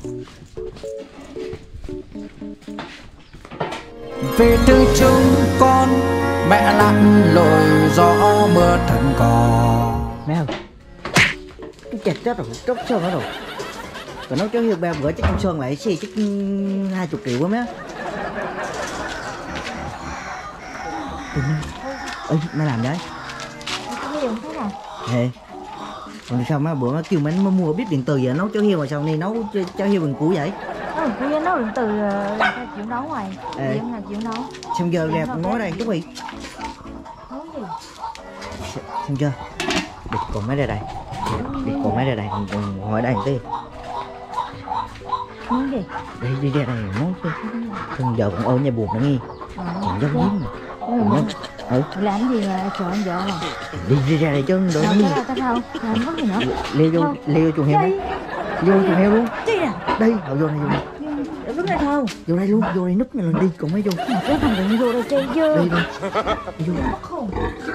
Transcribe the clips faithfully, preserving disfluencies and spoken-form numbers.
Về từ chúng con mẹ lặn lội gió mưa thần cò. Mẹ ơi, cái chặt chết rồi, tróc sơn hết rồi. Còn nói cháu Hiếu ba bữa chắc ông Sơn lại xì chắc hai chục triệu quá mẹ. Ê, mẹ làm đấy. Cái gì cũng thế nào? Ê, còn sao má bữa má kêu má mua biết điện từ giờ nấu cháu Hiếu mà sao này nấu cháu Hiếu bằng củ vậy? Nó cứ nó nấu điện từ là chịu nấu ngoài. Chuyện là chịu nấu. Xong giờ đẹp nói đây chú Huy. Nấu gì? Xong chưa? Đi còn mấy ra đây. Đi còn mấy ra đây, còn, còn hỏi đây một tí. Nấu gì? Đi đi ra đây nói chứ. Xong giờ còn ôm nhà buồn nó nghe. Còn giống giếm mà. Ừ. Làm gì mà sợ anh vợ mà? Đi đi ra đây chứ đỡ Đâu đi. có ta sao? Làm có gì nữa? Leo vô, leo chuồng heo đi. Leo chuồng heo luôn. Chi nè? Đây, vô vô đây vô đây. Đứng đây thôi. Vô đây luôn, vô đây núp này lần đi, còn mấy vô. Mà cái thằng đừng vô đây chơi chứ. Đi đi. Vô. Không.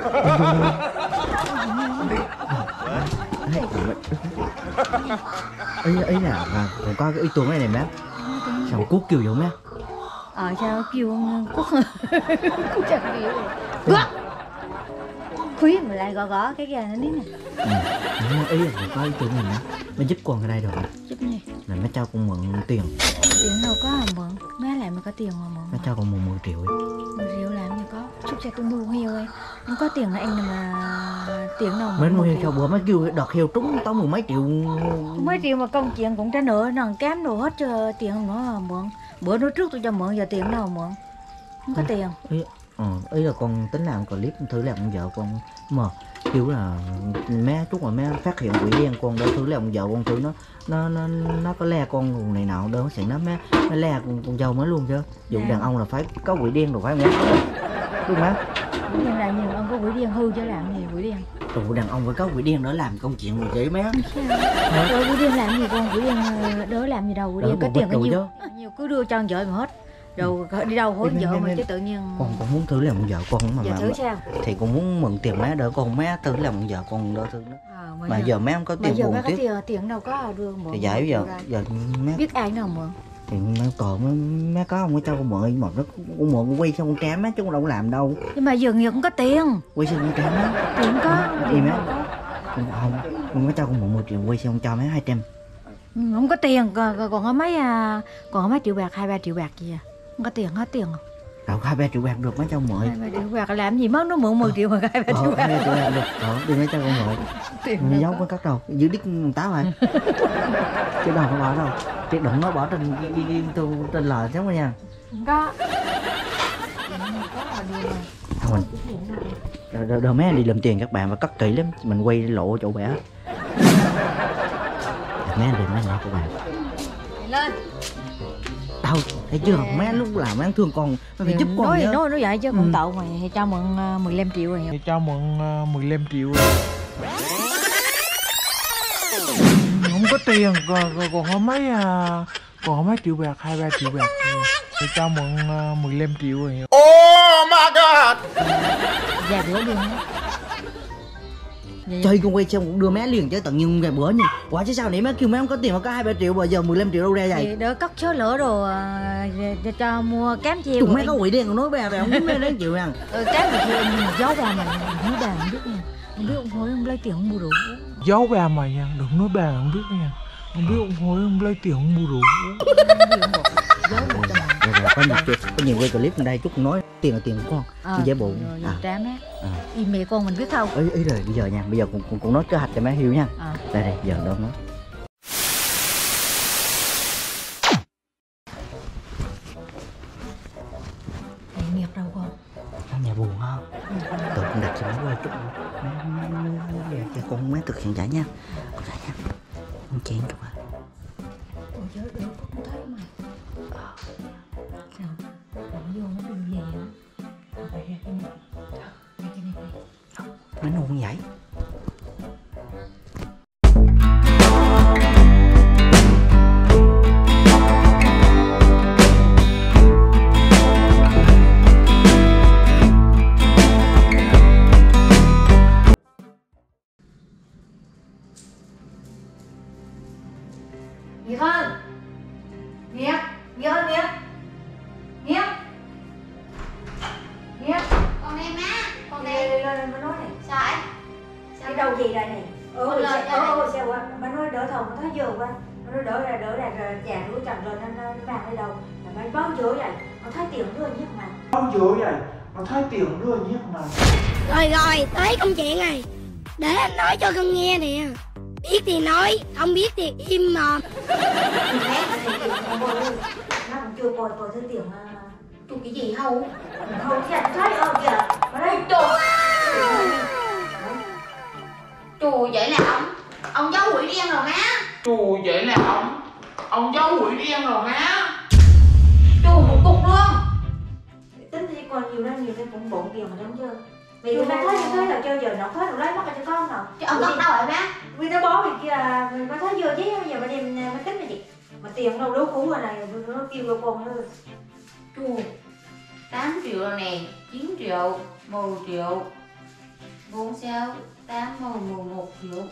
Ý ý là còn có cái ý tuồng này này má. Sao cút kêu vô má. Ờ sao kêu cút. Cút chẳng kêu. Quá. Khuyến mà lại gõ gõ cái gà nó đi nè. Ừ. Ý là còn có ý tuồng này má. Má giúp con ở đây được không? Giúp gì? Là má cho con mượn tiền. Tiền đâu có à mượn. Má lại mà có tiền mà mượn. Má cho con mượn mười triệu ấy. mười triệu làm gì có. Chút cho tôi mua heo ấy. Không có tiền là anh mà tiền đâu mà. Mấy mua heo sao bữa má kêu đọt heo trúng tao mười mấy triệu. Mấy triệu mà công chuyện cũng trả nợ nằng cám đồ hết cho tiền nữa mà mượn. Bữa nói trước tôi cho mượn giờ tiền đâu mượn. Không có tiền. Ý, ờ, ý là con tính làm clip thử làm con vợ con mà kiểu là má chút mà má phát hiện quỷ đen con đâu thử làm con vợ con thử nó nó nó nó có le con này nào đâu sẽ nó má nó le con, con dâu mới luôn chứ dù À. đàn ông là phải có quỷ đen rồi phải không đúng má Nhưng là nhiều ông có quỷ điên hư chứ làm gì quỷ điên. tụi đàn ông phải có quỷ đen để làm công chuyện rồi chị má Rồi quỷ điên làm gì con quỷ điên đỡ làm gì đâu quỷ điên có tiền có nhiều nhiều cứ đưa cho vợ mà hết rồi đi đâu hối vợ mà chứ tự nhiên con con muốn thử làm con vợ con mà giờ mà thử sao thì con muốn mượn tiền má đỡ con má thử làm con vợ con đỡ thử đó à, mà, mà giờ, giờ má không có mà tiền giờ buồn má có tiếp tiền tiền đâu có đưa mượn thì giải giờ giờ má biết ai nào mượn thì má còn má, má có không có cho con mượn mà nó con mượn con quay xong con trám má chứ con đâu có làm đâu nhưng mà giờ nhiều cũng có tiền quay xong con trám á tiền có đi má không không có cho con mượn mười triệu quay xong cho má hai trăm không có tiền còn còn có mấy à, còn có mấy triệu bạc hai ba triệu bạc gì à không có tiền hết tiền không đâu hai ba triệu bạc được má cho mượn hai ba triệu bạc làm gì mất nó mượn mười triệu mà hai ba triệu bạc hai ba triệu bạc được đó đi má cho con mượn tiền giấu có cắt đâu giữ đít táo rồi chứ đâu có bỏ đâu chứ đừng nó bỏ trên trên trên lò giống rồi nha không có thôi mình đợt đợt mấy đi làm tiền các bạn và cất kỹ lắm mình quay lộ chỗ bẻ mấy anh đi mấy anh các bạn lên đâu thấy chưa má lúc làm má thương con nó phải giúp con nói nhớ nói nói vậy chứ con ừ. Tậu mày thì cho mượn uh, mười lăm triệu rồi thì cho mượn uh, mười lăm triệu rồi không có tiền còn còn, còn có mấy uh, còn có mấy triệu bạc hai ba triệu bạc thì cho mượn uh, mười lăm triệu rồi Oh my god. vài bữa đi chơi con quay xong cũng đưa má liền chứ tự nhiên vài bữa như quả chứ sao nãy má kêu má không có tiền mà có hai ba triệu mà giờ mười lăm triệu đâu ra vậy thì đỡ cất số lửa đồ uh, cho mua cám cheo tụi má có quỷ đen còn nói bà bà không biết má đáng chịu nha ừ, cám thì chịu giấu bà mà nói bà không biết nha không biết ông hối ông lấy tiền ông mua rượu giấu bà mày nha đừng nói bà không biết nha không biết ông hối ông lấy tiền ông mua rượu có nhiều có nhiều quay clip ở đây chút nói tiền là tiền của con à, dễ bụng à. Trám á à. Ý mẹ con mình biết không ý, ý rồi bây giờ nha bây giờ cũng cũng, cũng nói kế hoạch cho má hiểu nha à. Đây đây giờ đâu nói Thầy nghiệp đâu con ở nhà buồn không tự con đặt cho má qua chút má cho con má thực hiện trả nha con trả nha con chén chút à ôi trời ơi không thấy mày sao nó vô nó đưa về á đây đây đây đây má nôn vậy Gì Phân đỡ ra đỡ ra rồi già đuổi chồng rồi nó nó vàng đi đâu mà mấy bao nhiêu vậy nó thấy tiền đưa nhất mà bao nhiêu vậy nó thấy tiền đưa nhất mà. Rồi rồi, tới công chuyện này. Để anh nói cho con nghe nè. Biết thì nói, không biết thì im mồm. nó cũng chưa coi coi thứ tiền mà chụp cái gì không không chứ anh thấy ơ kìa mà đây chụp Chù vậy là ông ông giấu quỷ đen rồi má. Chù vậy là ông ông giấu quỷ đen rồi má. Chù một cục luôn. tính thì còn nhiều ra nhiều cái cũng bộn tiền mà đúng chưa vì người ta thấy như thế là chơi giờ nó hết rồi lấy mất cho con nào Chứ ông cất đâu rồi má? vì nó bó bên kia mình có thấy vừa chứ giờ mà đem mà tính là gì mà tiền đâu đâu cũ rồi này nó kêu vô cùng nữa. Chù tám triệu rồi nè, chín triệu, mười triệu, bốn sáu, tám, mười, mười một triệu,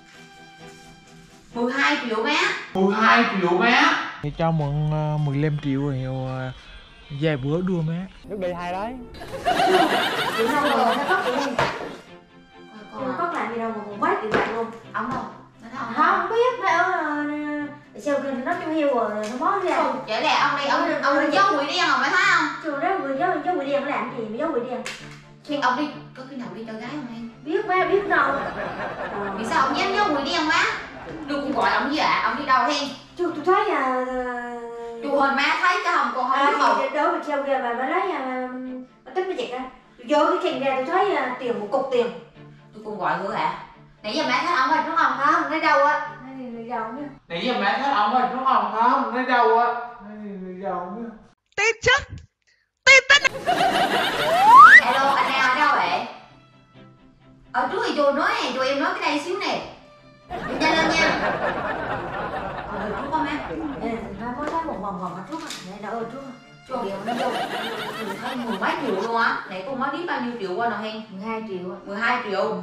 mười hai triệu má. mười hai triệu má. Thì cho mượn uh, mười lăm triệu rồi uh, vài bữa đưa má. Nước đi hai đấy. Chị không rồi nó có gì đây Còn không có làm gì đâu mà một mấy triệu bạc luôn ông đâu? Nó thấy ông không biết mấy ở sau khi nó trong hiu rồi nó bó ra không? Vậy là ông đi ông ông đi giấu quỷ đen rồi mới thấy không? trường đó người giấu giấu quỷ đen nó làm gì mà giấu quỷ đen Thì ông đi có khi nào đi cho gái không em? biết má biết đâu Vì sao ông dám giấu quỷ đen má? Đừng gọi ông gì ạ, ông đi đâu hen? chú tôi thấy à Chú hình má thấy cái hồng còn không à biết không? thì đó mà sau kia mà nó lấy à nó tính nó chặt ra vô cái khen ra tôi thấy à, tiền một cục tiền Tôi cũng gọi nữa ạ. Nãy giờ má thấy ông rồi đúng không? Không, nói đâu á? người giàu nữa Nãy giờ mẹ thấy ông rồi đúng không? Không, nói đâu á. Người giàu nữa. Tít chứ. Tít tính. Alo, anh nào ở đâu vậy? Ở trước thì chú nói nè, chú em nói cái đây xíu nè. Đi nhanh lên nha. Ở trước không má? má mới thấy một vòng vòng ở trước này đâu ở trước Chú điện nó vô. Tôi thấy mười mấy triệu luôn á. Nãy cô mới biết bao nhiêu triệu qua nào hen? mười hai triệu mười hai triệu.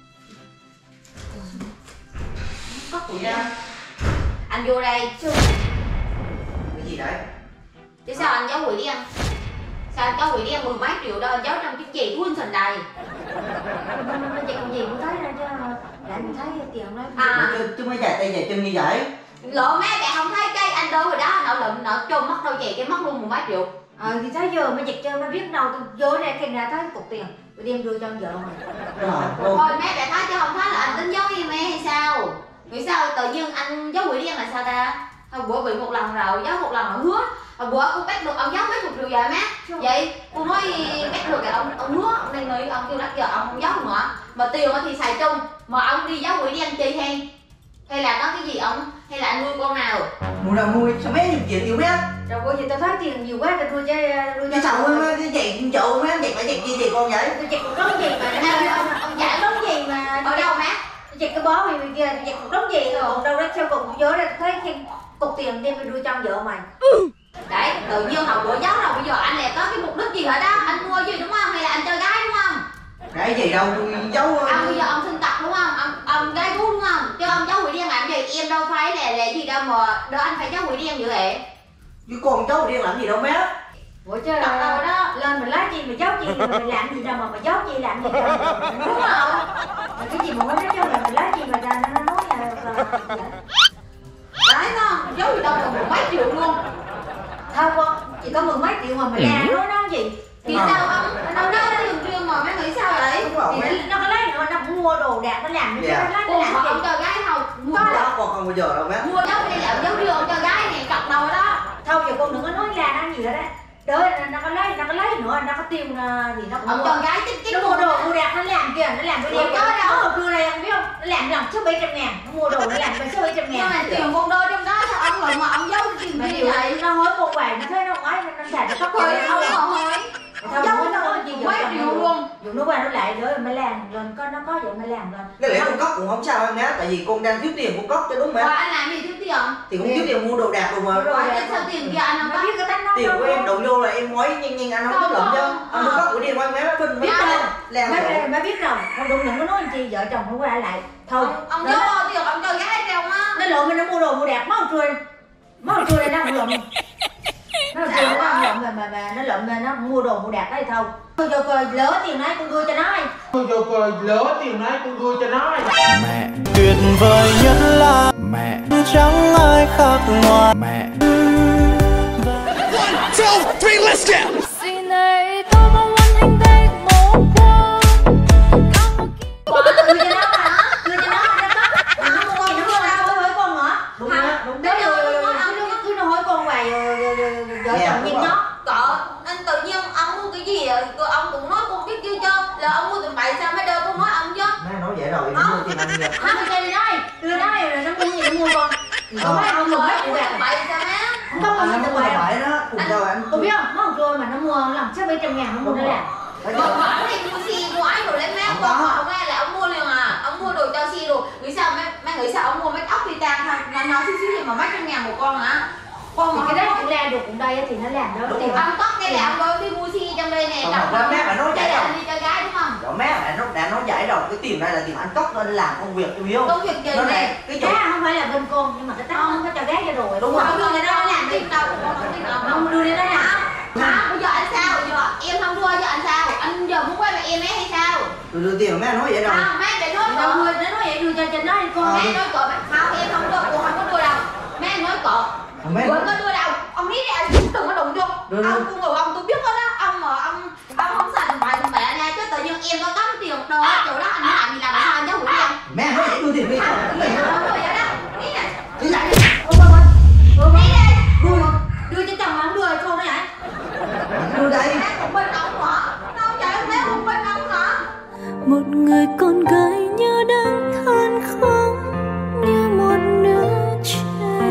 Có tụi ra. Anh vô đây. Cái gì đấy? Chứ sao anh giấu quỷ đen? Sao anh giấu quỷ đen mười mấy triệu đâu, anh giấu trong cái gì của anh Sình đầy. nó chạy con gì cũng thấy ra chứ lại mình thấy tiền đó À. Chứ, chứ mới dài tay dài chân như vậy. Lộ má kệ không thấy cái anh đâu rồi đó, nợ lụm nợ trôn mất đâu chị cái mất luôn mười mấy triệu. ờ thì thấy giờ mới giật chơi mới biết đâu tôi vô ra khen ra thấy cục tiền tôi đem đưa cho ông vợ rồi Rồi, rồi. Thôi má kệ thấy chứ không thấy là anh tính giấu em hay sao? Vì sao tự nhiên anh giấu quỷ đen là sao ta? Hồi bữa bị một lần rồi, giấu một lần rồi hứa. Hồi bữa cô bắt được ông giấu mấy chục triệu vậy má. Vậy cô nói bắt được rồi ông ông hứa, ông đang nghĩ ông kêu đó giờ ông không giấu nữa. Mà tiền thì xài chung, mà ông đi giấu quỷ đen chi hen? Hay là có cái gì ông, hay là anh nuôi con nào? Mua nào mua sao mấy chục triệu yêu biết. rồi bây giờ tao thấy tiền nhiều quá tao đưa cho đưa Chứ cho sao mới cái gì chỗ mấy vậy phải vậy chi gì con vậy? tôi chặt một đống gì mà ông ông giải đống gì mà Ở đâu má? tôi chặt cái bó này kia tôi chặt một đống gì rồi còn đâu đó sau cùng tôi nhớ ra thấy khen cục tiền đem đi đưa cho ông vợ mày Đấy, tự nhiên hồi bữa giấu rồi bây giờ anh lại có cái mục đích gì hả đó? Anh mua gì đúng không? Hay là anh chơi gái đúng không? Cái gì đâu tôi giấu. Ông bây giờ ông sinh tật đúng không? Ông, ông gái gú đúng không? Chứ ông giấu quỷ đen làm gì? Em đâu phải là là gì đâu mà đó anh phải giấu quỷ đen như vậy. Chứ con giấu điên làm gì đâu má. Ủa chứ đâu đó lên mình lấy chi mà giấu chi mà mình làm gì đâu mà mà giấu chi làm gì đâu Đúng không? mà cái gì mà mới nói cho mình mình lấy chi mà ra nó nói là Đấy không? Giấu gì đâu mà mười mấy triệu luôn. không con chỉ có mười mấy triệu mà mình ra nói nó gì Thì sao ông? Ông nói nó thường riêng mà mấy nghĩ sao vậy? Đúng rồi. thì nó có lấy nữa nó cũng mua đồ đạc nó làm nó Dạ. lấy nó Ủa làm mà gì ông cho gái không? Mua Đó đâu? còn không bao giờ đâu má. Mua giấu hay là ông giấu riêng ông cho gái này cặp đầu đó. thôi giờ con đừng có nói ra nó gì đó đấy đó nó có lấy nó có lấy nữa nó có tiêu gì nó cũng Ông mua. cho gái chích chích nó mua đồ mua đạc nó làm kìa nó làm cái Ủa, đeo có đâu? nó đưa đây không biết không nó làm lòng sáu bảy trăm ngàn nó mua đồ nó làm cái sáu bảy trăm Nhưng ngàn mà tiền con đôi trong đó sao ông rồi mà ông giấu tiền mà gì điều vậy? này nó hối con hoài nó thấy nó ngoái nó xài nó có Thôi tiền không không mà hỏi. Thôi Giấu nó nó có gì mấy triệu luôn. dù nó qua nó lại rồi mới làm rồi có nó có vậy mới làm rồi Cái lẽ con cóc cũng không sao em má. Tại vì con đang thiếu tiền con cóc cho đúng Rồi má. anh làm gì thiếu tiền? Thì cũng thiếu tiền mua đồ đạc rồi mà. Rồi chứ sao tiền kia anh không nó có? biết cái tánh nó Tiền của em đổ vô là em nói nhanh nhanh anh không có lộn chứ. Anh không có của điên anh má nó phân biết đâu. Làm mới rồi. mới biết rồi không đụng đừng có nói chi vợ chồng nó qua lại thôi Ông, ông nó- giấu tiền ông cho gái trong á. nó lộn mình nó mua đồ mua đẹp máu trôi máu trôi này đang lộn nó trôi nó đang lộn rồi mà, mà nó lụm nó mua đồ mua đẹp đấy thôi. Tôi cho coi lỡ tiền đấy con đưa cho nó. Tôi cho coi lỡ tiền đấy con đưa cho nó. Mẹ tuyệt vời nhất là mẹ chẳng ai khác ngoài mẹ. One, two, three, let's go. Xin hãy tôi mong anh hành đây một qua. Quả đưa cho nó hả? Đưa cho nó hả? Nó mua con nó mua đâu hỏi con hả? Đúng rồi, đúng đấy rồi. Cứ nó hỏi con hoài rồi vợ chồng nhìn nó. Cỡ anh tự nhiên ông mua cái gì vậy? Rồi ông cũng nói con biết chưa cho là ông mua tụi bậy sao mới đưa con nói ông chứ. Má nói vậy rồi, nó mua tiền ăn vậy. Má đưa cho đi nói, đưa nó rồi nó mua gì nó mua con. Không phải ông lừa hết Mua tụi bậy sao má? không có Anh mua nó tụi mua bậy. bậy đó, cùng đâu anh. Tôi biết không, nó một rồi mà nó mua nó làm sáu bảy trăm ngàn nó mua nó làm. Đấy Mà rồi. hỏi thì mua xì mua ái đồ lên má. Không Con có. hỏi ông nghe là ông mua liền à. Ông mua đồ cho xì đồ. Nghĩ sao má, má nghĩ sao ông mua make up titan thôi. Nó nói xíu xíu gì mà mấy trăm ngàn một con hả? Con Thì mà cái đấy cũng làm được cũng đây thì nó làm đó. thì ông tóc cái là ông đâu đi mua xì trong đây nè. Không, Đọc không, đâu. má phải nói Đây vậy là đâu. anh đi cho gái đúng không? Rõ má đã nó đã nói vậy rồi, cái tiền này là tiền anh cất lên làm công việc em hiểu. Công việc gì Nó nè? này cái chỗ Cá không phải là bên con nhưng mà cái tóc nó có cho gái cho rồi. Đúng rồi. Không đưa người đó làm tiền đâu. Con không tiền đâu. Không đưa đi nó làm. Hả? Bây giờ anh sao? Giờ em không thua cho anh sao? Anh giờ muốn quay lại em ấy hay sao? tôi đưa tiền má nói vậy đâu. Không, má để nói Đâu cọ. người nó nói vậy đưa cho cho nó đi con. Má nói cọ. Không, em không đưa, cô không có đưa đâu. Má nói cọ. Không, má Cô có đưa đâu. Ông đi ra, đừng có đụng vô. Đưa, đưa. Ông con người ông tôi biết hết á. Ông mà ông ông không xài bài thằng mẹ nha. Chứ tự nhiên em có tấm tiền đồ ở chỗ đó anh nói làm gì làm sao anh giáo hữu em. Má nói vậy đưa tiền đi. Không, Cái em gì không đó. đưa vậy đó. Ý nè. Đi lại. Ôi ôi ôi. Ôi Đi ôi. đây. Đưa đưa cho chồng mà không đưa cho con nó vậy. Đưa đây. Má không bên ông hả? Đâu vậy? Má không bên ông hả? Một người con gái như đang than khóc như một đứa trẻ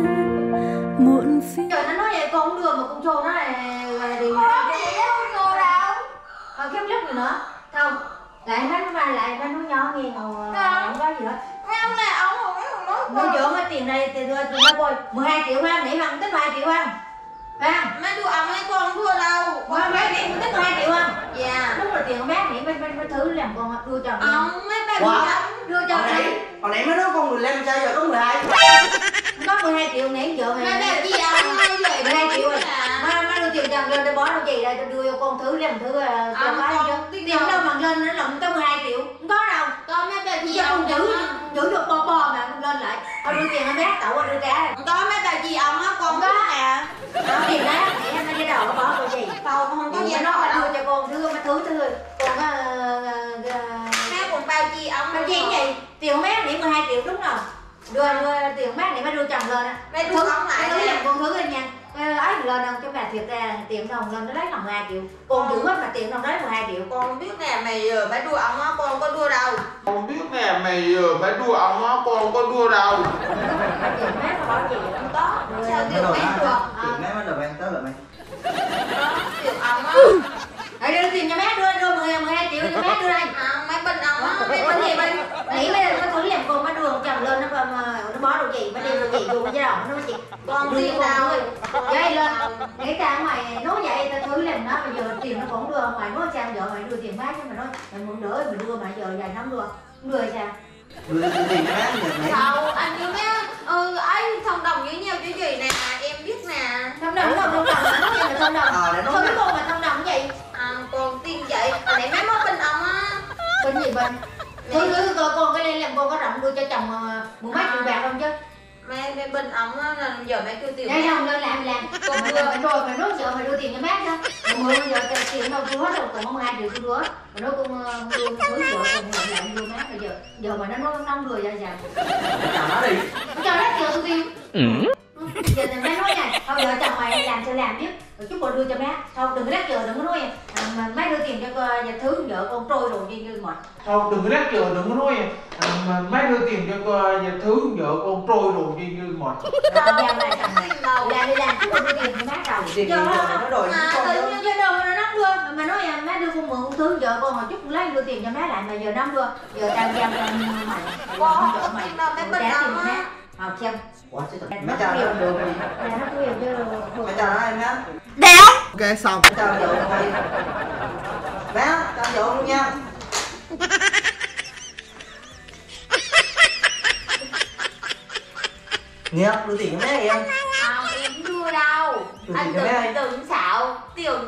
muộn phiền. Trời nó nói vậy con không đưa mà con cho nó là là đi. Có gì không cô đâu. Còn khép lứt rồi nữa. Không. Lại hết nó ra lại nó nói nhỏ nghe ngầu không có gì hết. Mấy ông này ông không biết không nói Nó dọn cái tiền này thì đưa tụi nó coi mười hai triệu ha, nãy bằng tính mười hai triệu ha. Ha. mấy đứa ông ấy con không thua đâu. Qua bé đi tính mười hai triệu ha. Dạ. Đúng là tiền của bé nãy mấy mấy mấy thứ làm con đưa cho. Ông mấy ba Wow. đứa ông Đưa cho Hồi này. nãy, hồi nãy mới nói con mười lăm sao giờ có mười hai. Có mười hai triệu nãy vợ mày. mấy ba gì ông ơi vậy mười hai triệu rồi. à. Má má đưa tiền chồng lên để bỏ đâu gì đây tôi đưa cho con thứ làm thứ là cho Ông cái con chứ. tiền Tiền đâu? đâu mà lên nó lộng tới mười hai triệu. Không có đâu. Có mấy bà gì Giờ ông con giữ á. giữ được bo bo mà con lên lại. Con đưa tiền nó bé tậu con đưa cả. Có mấy bà gì ông á con có nè. Đó tiền đó để em đi đầu nó bỏ cái gì. Đâu không có Có gì gì nó đó mà đâu. đưa cho con thứ mấy thứ thứ con có Mấy con bao chi ông bao chi gì tiền mét để mười hai triệu đúng không? Đưa đưa tiền mét để mới đưa chồng lên á. Mấy đứa ông lại thứ nè. làm con thứ lên nha. Ấy lên đâu chứ bà thiệt ra tiền đồng lên nó lấy lòng hai triệu. Con giữ hết mà tiền đồng lấy mười hai triệu. Con không biết nè mày giờ mấy đứa ông á con không có đưa đâu. Không biết nè mày giờ phải đua ông á, con không có đua đâu. Tiền mét nó bỏ gì không có. Sao Mấy tiền đồ mấy đó, được? tiền mấy mới là bạn tới là mày. Tiền ông á. Hãy đưa tiền cho mét đưa đưa mười mười hai triệu cho mét đưa đây. À, mấy bên ông á, mấy bên gì bên. Nãy bây giờ nó thử làm con mới đưa chồng lên nó mà nó bỏ đồ gì, nó đem đồ gì vô cái đầu nó chỉ Con đưa tiền con đâu. thôi. Vậy lên, nghĩ ta ở ngoài nói vậy ta thử làm nó bây giờ tiền nó còn đưa ngoài nói sao vợ mày đưa tiền mát chứ mày nói mày muốn đỡ mày đưa mà giờ vài năm đưa, không đưa sao? Đưa đưa tiền má giờ mày. Sao anh như mấy ừ ấy thông đồng với nhau chứ gì nè em biết nè. Thông đồng không thông đồng mà nói gì mà thông đồng? Ờ, để nói Thôi nè. con mà thông đồng cái gì? À, còn tiền vậy hồi nãy mấy món bên ông á. Bên gì bên? Thôi cứ con con cái đây làm con có rộng đưa cho chồng mười mấy triệu bạc không chứ? Mấy mấy bên ông á là giờ mấy kêu tiền. Đây không lên làm làm còn mày mày rồi mày nói giờ mày đưa tiền cho mát chứ mày mười giờ tiền đâu tôi hết rồi còn mười hai triệu tôi đưa mày nói con đưa thử vợ còn lại lại đưa mát bây giờ giờ mà nó nói nó không đưa ra sao Chào nó đi. cho nó giờ tôi tiêu giờ thì mẹ nói này thôi vợ chồng mày làm sao làm chứ rồi chút còn đưa cho mát thôi đừng có lát giờ đừng có nói à, mà má đưa tiền cho nhà thứ vợ con trôi rồi đi như mệt Thôi đừng có lát chờ, đừng có nói à, mà má đưa tiền cho uh, nhà thứ vợ con trôi rồi đi như mệt. làm làm lại chồng mày làm đi làm chút còn đưa tiền cho mát đầu Tiền cho gì nó rồi nó đòi mà con tự đó. nhiên cho đâu mà nó đưa mà mày nói là má đưa con mượn con thứ vợ con hồi chút lấy đưa tiền cho má lại mà giờ nó không đưa giờ tao giam tao mày Có vợ mày đâu mấy bên trả tiền ông cho á. má học xem Ủa chứ thật. Má chào nó được rồi. là nó quyền chứ Má chào nó em nhá. Ok xong. Má chào vợ mày. Má chào vợ luôn nha. Nghe đưa tiền cho má em. Không em không đưa đâu. Anh tưởng tưởng xạo tưởng.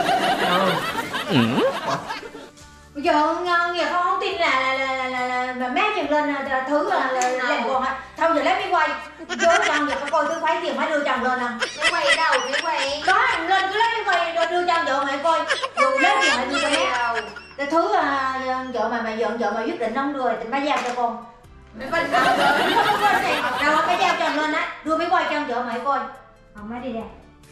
Bây giờ nghe không, không tin là là là là, là, là mẹ nhìn lên là, thứ là, là làm còn á. Thôi giờ lấy máy quay. Đưa chồng giờ coi tôi khoái tiền mới đưa chồng lên nè. Máy quay đâu, máy quay. Đó, lên cứ lấy máy quay đưa chồng vợ mày coi. Rồi lấy tiền mày đưa cho mẹ. Cái thứ là vợ mày mày vợ vợ mày quyết định không đưa thì mày giao cho con. Máy quay sao rồi? Không có này. Đâu phải giao chồng lên á. Đưa máy quay cho vợ mày coi. Không mấy đi ra.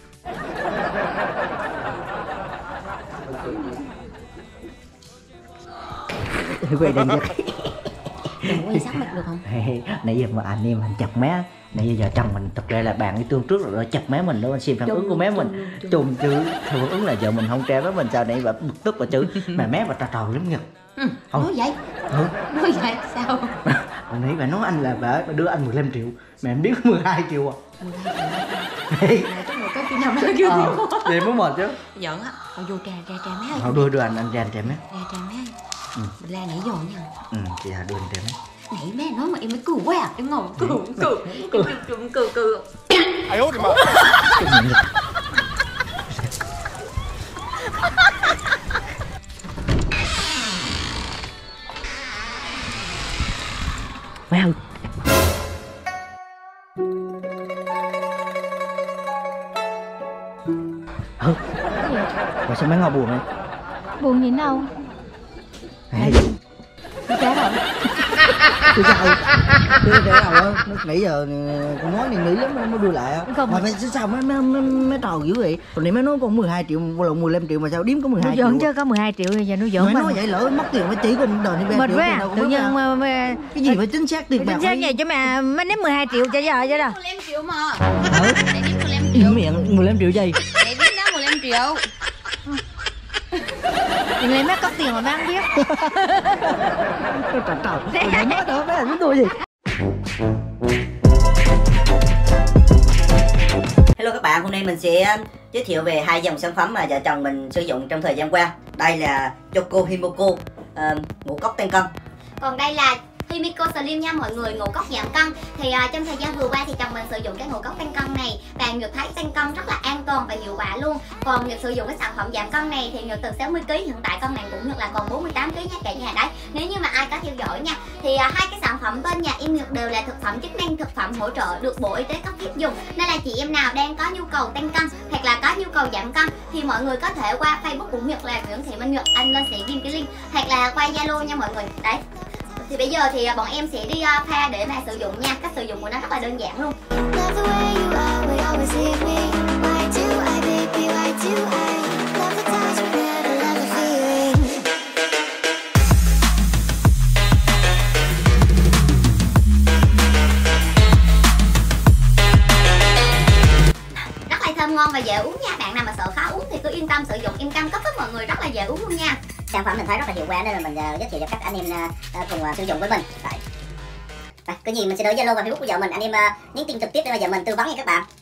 Quay đây chắc. Đừng quay sắc mặt được không? Nãy giờ mà anh em mình chặt má. Nãy giờ vợ chồng mình thực ra là bạn đi tương trước rồi chặt má mình đó, anh xem phản ứng của má mình trùng chứ phản ứng là vợ mình không treo với mình sao nãy bà bực tức bà chứ mà má bà trò trò lắm nha. Ừ, nói vậy. Ừ. Nói vậy sao? Bà nãy bà nói anh là bà, bà đưa anh mười lăm triệu mà em biết mười hai triệu à. mười hai triệu. Là chắc một cái kia nào đó chưa ờ, vậy mới mệt chứ. Giỡn á, thôi vô trà trà trà má ơi. Thôi đưa đưa anh anh ra anh trà má. Trà trà má ơi. Ừ. Mình la nãy giờ nha. Ừ, chị Hà đưa anh trà má. Nãy má nói mà em mới cười quá à. Em ngồi cười cười cười cười cười cười. Ai ốt đi mà. Má ơi. Ừ. Mà sao má ngồi buồn vậy? Buồn gì đâu. Hey. Tôi trả rồi. Tôi sao? Tôi để đầu á, nãy giờ con nói này nghĩ lắm mới đưa lại á. Mà mày sao mấy mấy mấy trò dữ vậy? Còn nãy mấy nói con mười hai triệu, lộn mười lăm triệu mà sao điếm có mười hai triệu? Nó giỡn chứ có mười hai triệu giờ nó giỡn. Mày nói vậy lỡ mất tiền mới chỉ con đền đi ba triệu. Mệt quá. Tự nhiên mà, mà cái gì phải chính xác tiền bạc. Chính xác vậy chứ mà mới ném mười hai triệu cho giờ chứ đâu. mười lăm triệu mà. Ừ. Để ném mười lăm Im triệu. miệng mười lăm triệu gì? Để ném đó mười lăm triệu. Thì lấy má cóc tiền mà má không biết. Trời trời, tôi nói đó mấy anh tôi gì? Hello các bạn, hôm nay mình sẽ giới thiệu về hai dòng sản phẩm mà vợ chồng mình sử dụng trong thời gian qua. Đây là Choco Himiko, uh, ngũ cốc tăng cân. Còn đây là Himiko Slim nha mọi người, ngũ cốc giảm cân. Thì uh, trong thời gian vừa qua thì chồng mình sử dụng cái ngũ cốc tăng cân này và Nhược thấy tăng cân rất là an toàn và hiệu quả luôn. Còn Nhược sử dụng cái sản phẩm giảm cân này thì Nhược từ sáu mươi ki lô gam hiện tại cân nặng của Nhược là còn bốn mươi tám ki lô gam nha cả nhà đấy. Nếu như mà ai có theo dõi nha thì uh, hai cái sản phẩm bên nhà em Nhược đều là thực phẩm chức năng, thực phẩm hỗ trợ được Bộ Y tế cấp phép dùng. Nên là chị em nào đang có nhu cầu tăng cân hoặc là có nhu cầu giảm cân thì mọi người có thể qua Facebook của Nhược là Nguyễn Thị Minh Nhược, anh lên sẽ ghim cái link, hoặc là qua Zalo nha mọi người. Đấy. Thì bây giờ thì bọn em sẽ đi uh, pha để mà sử dụng nha. Cách sử dụng của nó rất là đơn giản luôn. Rất là thơm ngon và dễ uống nha. Bạn nào mà sợ khó uống thì cứ yên tâm sử dụng. Em cam kết với mọi người rất là dễ uống luôn nha. Sản phẩm mình thấy rất là hiệu quả nên là mình uh, giới thiệu cho các anh em uh, cùng uh, sử dụng với mình. Đấy. Đây, cái gì mình sẽ để Zalo và Facebook của vợ mình, anh em uh, nhắn tin trực tiếp để mà vợ mình tư vấn nha các bạn.